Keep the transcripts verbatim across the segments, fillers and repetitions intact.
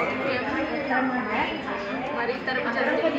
ಮರಿ ತರಬೂಜ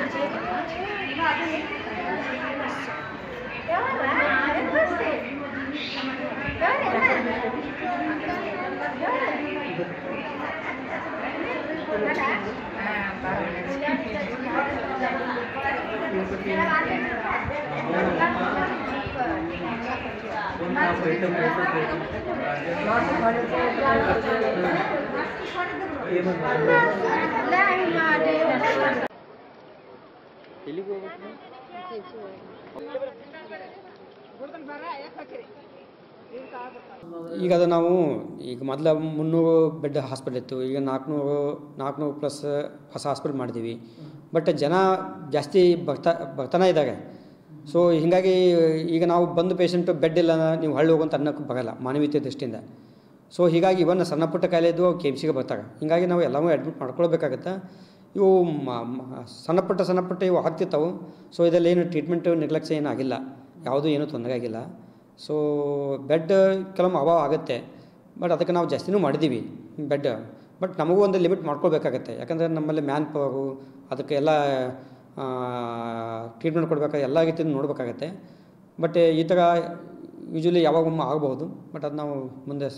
ಈಗ ಅದು ನಾವು ಈಗ ಮೊದಲ ಮುನ್ನೂರು ಬೆಡ್ ಹಾಸ್ಪಿಟಲ್ ಇತ್ತು, ಈಗ ನಾಲ್ಕುನೂರು ನಾಲ್ಕುನೂರು ಪ್ಲಸ್ ಹೊಸ ಹಾಸ್ಪಿಟಲ್ ಮಾಡಿದ್ದೀವಿ. ಬಟ್ ಜನ ಜಾಸ್ತಿ ಬರ್ತಾ ಬರ್ತಾನೆ ಇದ್ದಾರೆ. ಸೊ ಹೀಗಾಗಿ ಈಗ ನಾವು ಬಂದು ಪೇಷಂಟು ಬೆಡ್ ಇಲ್ಲ ನೀವು ಹಳ್ಳಿ ಹೋಗುವಂತ ಅನ್ನೋಕ್ಕೆ ಬರೋಲ್ಲ ಮಾನವೀಯತೆ ದೃಷ್ಟಿಯಿಂದ. ಸೊ ಹೀಗಾಗಿ ಇವನ್ನ ಸಣ್ಣ ಪುಟ್ಟ ಕಾಯಿಲೆ ಇದ್ದು ಕೆ ಎಮ್ ಸಿಗೆ ಬರ್ತಾರೆ. ಹೀಗಾಗಿ ನಾವು ಎಲ್ಲವೂ ಅಡ್ಮಿಟ್ ಮಾಡ್ಕೊಳ್ಬೇಕಾಗತ್ತೆ. ಇವು ಸಣ್ಣ ಪುಟ್ಟ ಸಣ್ಣ ಪುಟ್ಟ ಇವು ಆಗ್ತಿರ್ತಾವೆ. ಸೊ ಇದರಲ್ಲಿ ಏನು ಟ್ರೀಟ್ಮೆಂಟು ನಿರ್ಲಕ್ಷ್ಯ ಏನೂ ಆಗಿಲ್ಲ, ಯಾವುದೂ ಏನೂ ತೊಂದರೆ ಆಗಿಲ್ಲ. ಸೊ ಬೆಡ್ ಕೆಲವೊಮ್ಮೆ ಅಭಾವ ಆಗುತ್ತೆ, ಬಟ್ ಅದಕ್ಕೆ ನಾವು ಜಾಸ್ತಿನೂ ಮಾಡಿದ್ದೀವಿ ಬೆಡ್. ಬಟ್ ನಮಗೂ ಒಂದು ಲಿಮಿಟ್ ಮಾಡ್ಕೊಳ್ಬೇಕಾಗತ್ತೆ, ಯಾಕಂದರೆ ನಮ್ಮಲ್ಲಿ ಮ್ಯಾನ್ ಪವರು ಅದಕ್ಕೆ ಎಲ್ಲ ಟ್ರೀಟ್ಮೆಂಟ್ ಕೊಡಬೇಕಾದ್ರೆ ಎಲ್ಲ ರೀತಿಯಿಂದ ನೋಡಬೇಕಾಗತ್ತೆ. ಬಟ್ ಈ ಥರ ಯೂಶ್ವಲಿ ಯಾವಾಗೊಮ್ಮೆ ಆಗಬಹುದು, ಬಟ್ ಅದು ನಾವು ಮುಂದೆ.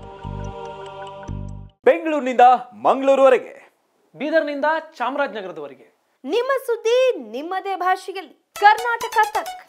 ಬೆಂಗಳೂರಿನಿಂದ ಮಂಗಳೂರುವರೆಗೆ, ಬೀದರ್ನಿಂದ ಚಾಮರಾಜನಗರದವರೆಗೆ ನಿಮ್ಮ ಸುದ್ದಿ ನಿಮ್ಮದೇ ಭಾಷೆಯಲ್ಲಿ ಕರ್ನಾಟಕ ತಕ್.